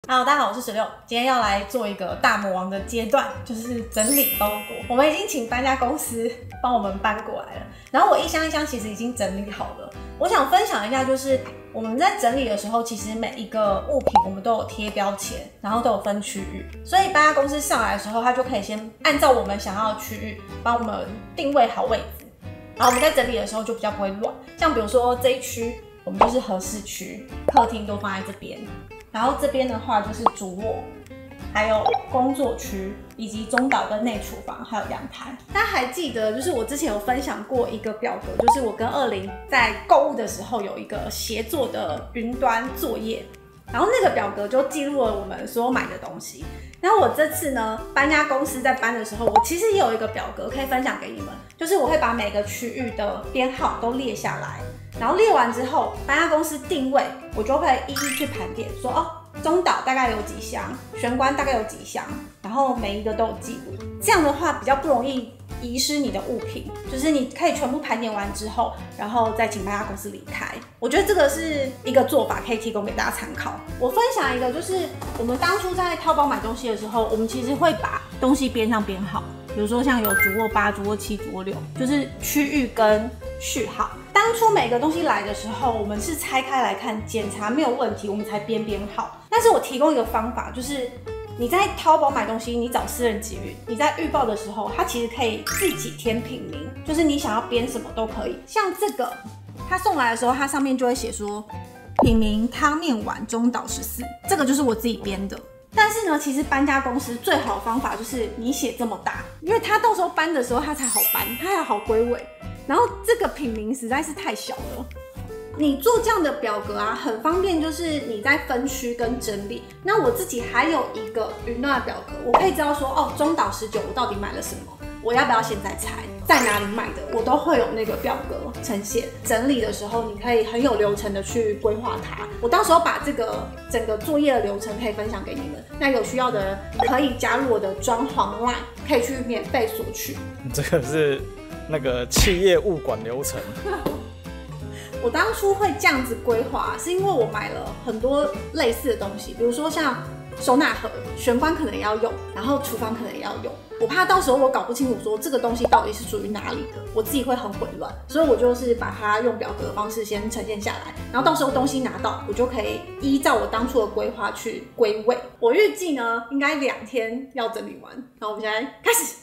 Hello， 大家好，我是16，今天要来做一个大魔王的阶段，就是整理包裹。我们已经请搬家公司帮我们搬过来了，然后我一箱一箱其实已经整理好了。我想分享一下，就是我们在整理的时候，其实每一个物品我们都有贴标签，然后都有分区域，所以搬家公司上来的时候，他就可以先按照我们想要的区域帮我们定位好位置，然后我们在整理的时候就比较不会乱。像比如说这一区，我们就是合适区，客厅都放在这边。然后这边的话就是主卧，还有工作区，以及中岛跟内厨房，还有阳台。大家还记得，就是我之前有分享过一个表格，就是我跟20在购物的时候有一个协作的云端作业，然后那个表格就记录了我们所有买的东西。然后我这次呢，搬家公司在搬的时候，我其实也有一个表格可以分享给你们，就是我会把每个区域的编号都列下来。然后列完之后，搬家公司定位，我就会一一去盘点，说哦，中岛大概有几箱，玄关大概有几箱，然后每一个都有记录。这样的话比较不容易遗失你的物品，就是你可以全部盘点完之后，然后再请搬家公司离开。我觉得这个是一个做法，可以提供给大家参考。我分享一个，就是我们当初在淘宝买东西的时候，我们其实会把东西编上编号，比如说像有主卧8、主卧7、主卧6，就是区域跟序号。当初每个东西来的时候，我们是拆开来看，检查没有问题，我们才编号。但是我提供一个方法，就是你在淘宝买东西，你找私人集运，你在预报的时候，它其实可以自己填品名，就是你想要编什么都可以。像这个，它送来的时候，它上面就会写说品名汤面碗中岛14，这个就是我自己编的。但是呢，其实搬家公司最好的方法就是你写这么大，因为它到时候搬的时候它才好搬，它才好归位。然后这个品名实在是太小了，你做这样的表格啊，很方便，就是你在分区跟整理。那我自己还有一个云端的表格，我可以知道说，哦，中岛19我到底买了什么，我要不要现在拆，在哪里买的，我都会有那个表格呈现。整理的时候，你可以很有流程的去规划它。我到时候把这个整个作业的流程可以分享给你们，那有需要的人可以加入我的装潢 LINE， 可以去免费索取。 这个是那个企业物管流程。 我当初会这样子规划，是因为我买了很多类似的东西，比如说像收纳盒、玄关可能也要用，然后厨房可能也要用。我怕到时候我搞不清楚说这个东西到底是属于哪里的，我自己会很混乱，所以我就是把它用表格的方式先呈现下来，然后到时候东西拿到，我就可以依照我当初的规划去归位。我预计呢，应该2天要整理完。那我们现在开始。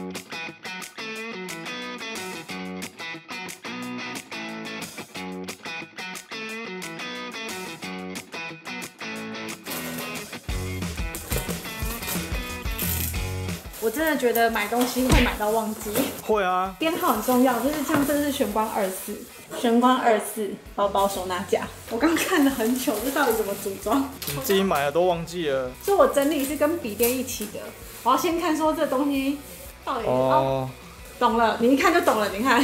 我真的觉得买东西会买到忘记。 会啊， 编号很重要，就是像这是玄关24，玄关24包包收纳架。我刚看了很久，这到底怎么组装？ 你自己买的都忘记了。 所以我整理是跟笔电一起的。我要先看说这东西到底哦，懂了，你一看就懂了。你看，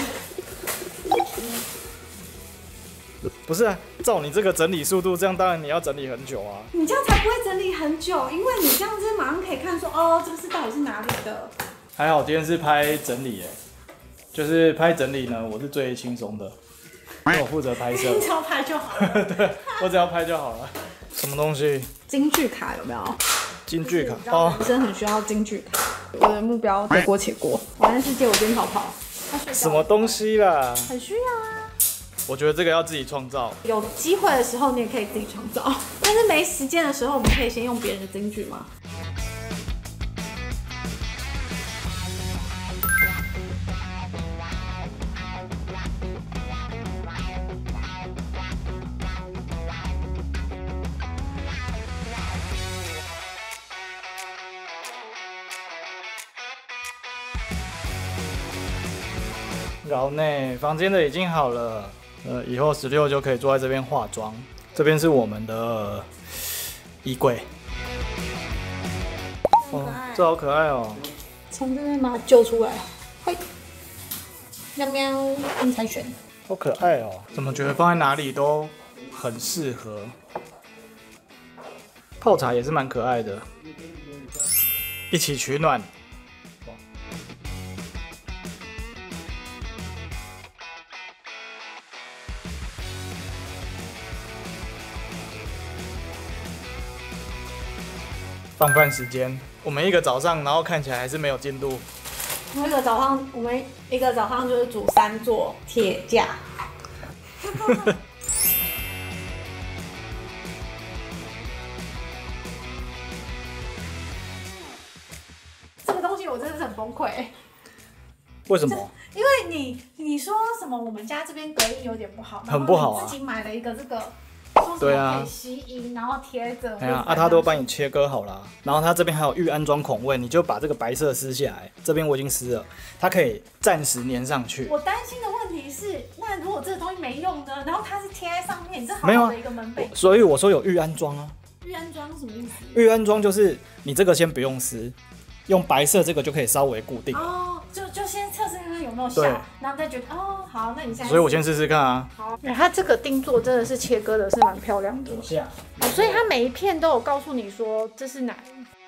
不是啊，照你这个整理速度，这样当然你要整理很久啊。 你这样才不会整理很久，因为你这样子马上可以看说，哦，这个是到底是哪里的。 还好今天是拍整理耶，就是拍整理呢，我是最轻松的，因为我负责拍摄。 你只要拍就好了。 对，我只要拍就好了。什么东西？ 京剧卡有没有？ 京剧卡哦，人生很需要京剧卡。我的目标得过且过，完了世界我边跑跑。 什么东西啦？ 很需要啊。 我觉得这个要自己创造。 有机会的时候你也可以自己创造，但是没时间的时候，我们可以先用别人的京剧吗？ 然后呢，房间的已经好了，以后16就可以坐在这边化妆。这边是我们的衣柜，哦，这好可爱哦。 从这边把它揪出来，嘿，喵喵，你猜拳， 好可爱哦！怎么觉得放在哪里都很适合？泡茶也是蛮可爱的，一起取暖。 放饭时间，我们一个早上，然后看起来还是没有进度。 我们一个早上就是煮3座铁架。这个东西我真的是很崩溃。 为什么？ 因为你说什么我们家这边隔音有点不好， 很不好啊。 然后你自己买了一个这个，说什么可以吸音，然后贴着。 哎呀，他都帮你切割好了，然后他这边还有预安装孔位，你就把这个白色撕下来，这边我已经撕了，它可以暂时粘上去。 我担心的问题是，那如果这个东西没用呢？然后它是贴在上面，这好好的一个门背。 所以我说有预安装啊。 预安装什么意思？ 预安装就是你这个先不用撕，用白色这个就可以稍微固定。 哦，就先测试看看有没有效，然后再觉得哦好，那你现在。 所以我先试试看啊。 好，它这个定做真的是切割的是蛮漂亮的。所以它每一片都有告诉你说这是哪。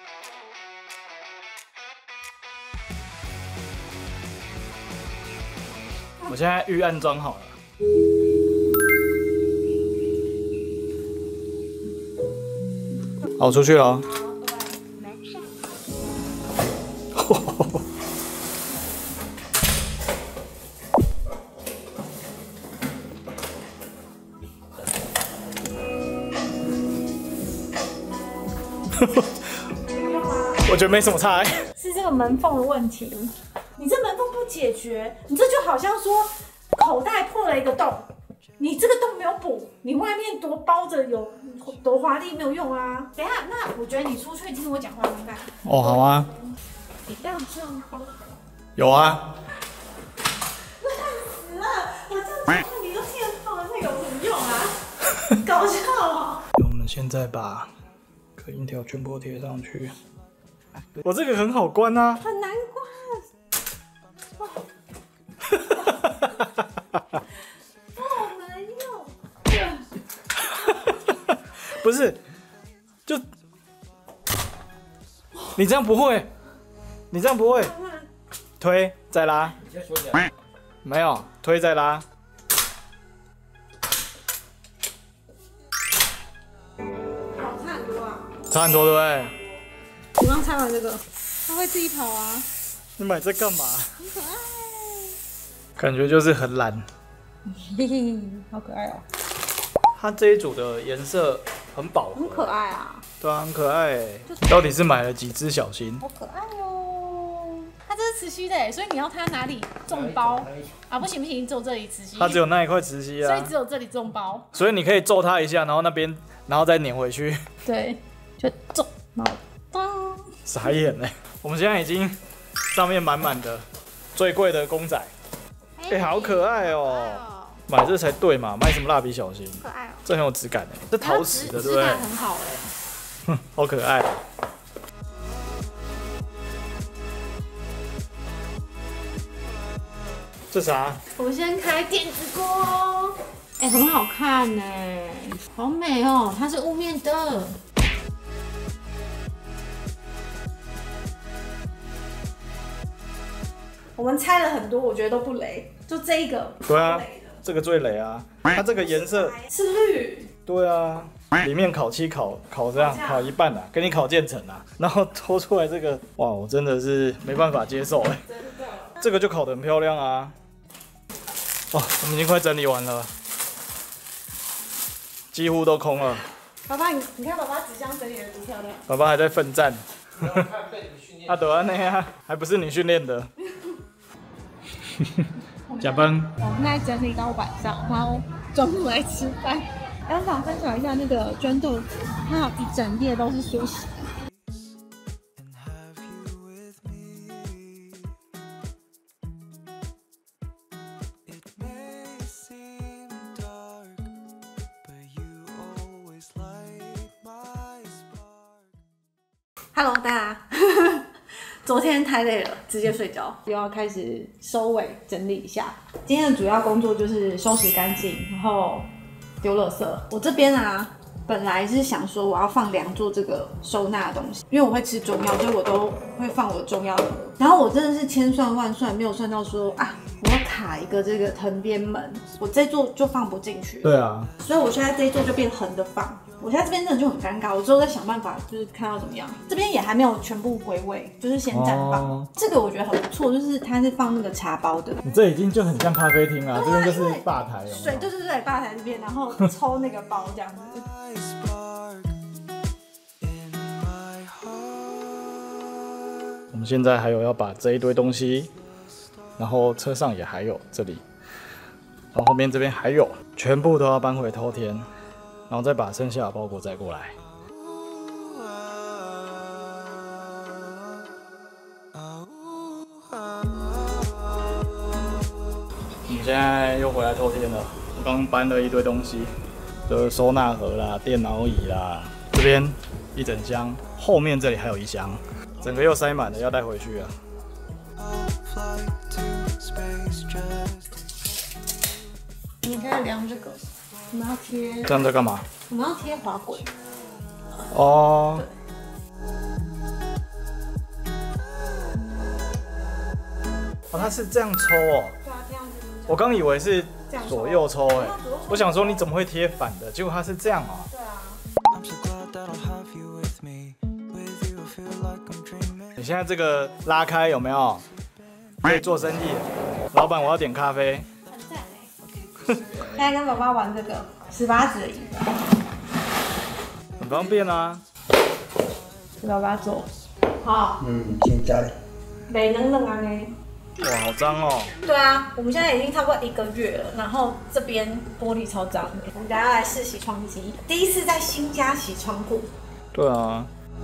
我现在预安装好了。好，出去了。我觉得没什么差是这个门缝的问题。你这门缝不解决，你这就好像说口袋破了一个洞，你这个洞没有补，你外面多包着有多华丽没有用啊。等一下，那我觉得你出去听我讲话看看。 哦，好啊。 你这样包。 有啊。 烂死了！我这样讲你都听得到了，那有什么用啊？搞笑哦。 我们现在把隔音条全部贴上去。我这个很好关啊。 很难关。好难用。 不是，就你这样不会，你这样不会，推再拉，没有推再拉。 好差很多啊。 差很多对不对？ 我刚拆完这个，它会自己跑啊。 你买这干嘛？ 很可爱。 感觉就是很懒。 嘿嘿，好可爱哦。 它这一组的颜色很饱和， 很可爱啊。 对啊，很可爱。到底是买了几只小新？ 好可爱哦。它这是磁吸的哎，所以你要它哪里中包啊？不行不行，只有这里磁吸。 它只有那一块磁吸啊， 所以只有这里中包。 所以你可以揍它一下，然后那边，然后再粘回去。 对，就揍，然后当。 傻眼嘞！我们现在已经上面满满的最贵的公仔，哎，好可爱哦！买这才对嘛，买什么蜡笔小新？ 可爱哦， 这很有质感哎，这陶瓷的对不对？ 质感很好哎。 哼，好可爱。这啥？ 我先开电子锅，哎，很好看呢，好美哦，它是雾面的。我们拆了很多，我觉得都不雷，就这一个。 对啊，这个最雷啊！它这个颜色是绿。 对啊，里面烤漆烤这样烤一半啊，给你烤渐层啊，然后抽出来这个，哇，我真的是没办法接受哎。 真的。 这个就烤得很漂亮啊。哇，我们已经快整理完了，几乎都空了。 爸爸，你看爸爸纸箱整理得多漂亮。 爸爸还在奋战。啊，对啊，那样还不是你训练的。加班。 我们在整理到晚上，然后中午来吃饭。我想分享一下那个捐豆子，它有一整页都是书写。Hello， 大家，昨天太累了，直接睡觉，又要开始收尾整理一下。今天的主要工作就是收拾干净，然后丢垃圾。我这边啊，本来是想说我要放2座这个收纳的东西，因为我会吃中药，所以我都会放我的中药盒。然后我真的是千算万算，没有算到说啊，我要卡一个这个藤边门，我这座就放不进去。 对啊， 所以我现在这一座就变横的放。 我现在这边真的就很尴尬，我之后再想办法，就是看要怎么样。这边也还没有全部归位，就是先暂放。这个我觉得很不错，就是它是放那个茶包的。 你这已经就很像咖啡厅了，这边就是吧台有没有？ 水对，吧台这边，然后抽那个包这样子。 我们现在还有要把这一堆东西，然后车上也还有这里，然后后面这边还有，全部都要搬回偷天，然后再把剩下的包裹载过来。我们现在又回来偷天了，我刚搬了一堆东西，就是收纳盒啦、电脑椅啦，这边一整箱，后面这里还有一箱。整个又塞满了，要带回去啊！ 你可以量这个，我们要贴。 这样在干嘛？ 我们要贴滑轨。 哦。哦，它是这样抽哦。 对啊，这样子。 我刚以为是左右抽哎，我想说你怎么会贴反的？结果它是这样哦。 对啊。 你现在这个拉开有没有？可以做生意。老板，我要点咖啡。 很赞哎！现在跟爸爸玩这个18指的椅子， 很方便啊。 给爸爸做。好。 现在。 没能啊呢。 哇，好脏哦。 对啊，我们现在已经差不多1个月了，然后这边玻璃超脏的。我们等下来试洗窗机，第一次在新家洗窗户。 对啊。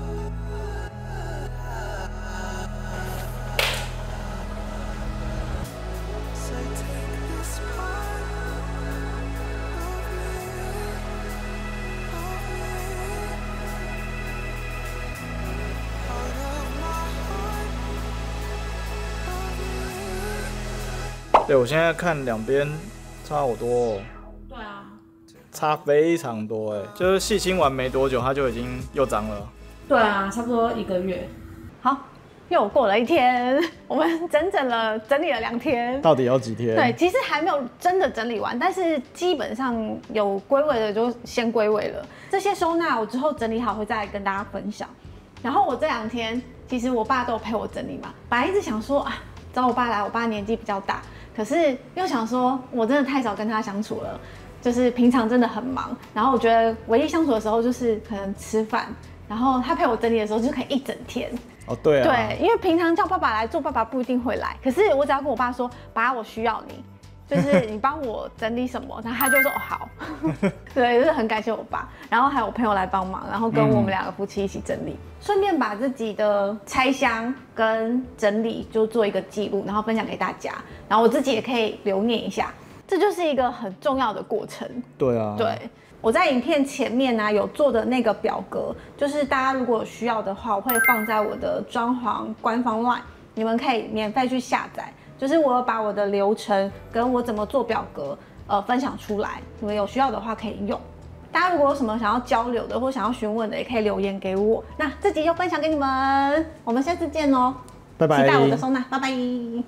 对，我现在看两边差好多哦。 对啊， 差非常多哎，就是细清完没多久，它就已经又脏了。 对啊，差不多1个月。 好，又过了1天，我们整理了2天。 到底要几天？ 对，其实还没有真的整理完，但是基本上有归位的就先归位了。这些收纳我之后整理好会再来跟大家分享。然后我这2天，其实我爸都有陪我整理嘛，本来一直想说啊，找我爸来，我爸年纪比较大。可是又想说，我真的太少跟他相处了，就是平常真的很忙。然后我觉得唯一相处的时候就是可能吃饭，然后他陪我整理的时候就可以1整天。 哦，对啊。 对，因为平常叫爸爸来做，爸爸不一定会来。可是我只要跟我爸说，爸，我需要你，就是你帮我整理什么，然后他就说哦好。对，就是很感谢我爸。然后还有我朋友来帮忙，然后跟我们2个夫妻一起整理。顺便把自己的拆箱跟整理就做一个记录，然后分享给大家，然后我自己也可以留念一下，这就是一个很重要的过程。 对啊， 对，我在影片前面呢有做的那个表格，就是大家如果有需要的话，我会放在我的装潢官方 LINE， 你们可以免费去下载。就是我有把我的流程跟我怎么做表格分享出来，你们有需要的话可以用。大家如果有什么想要交流的或想要询问的，也可以留言给我。那这集就分享给你们，我们下次见哦， 拜拜， 期待我的收纳，拜拜。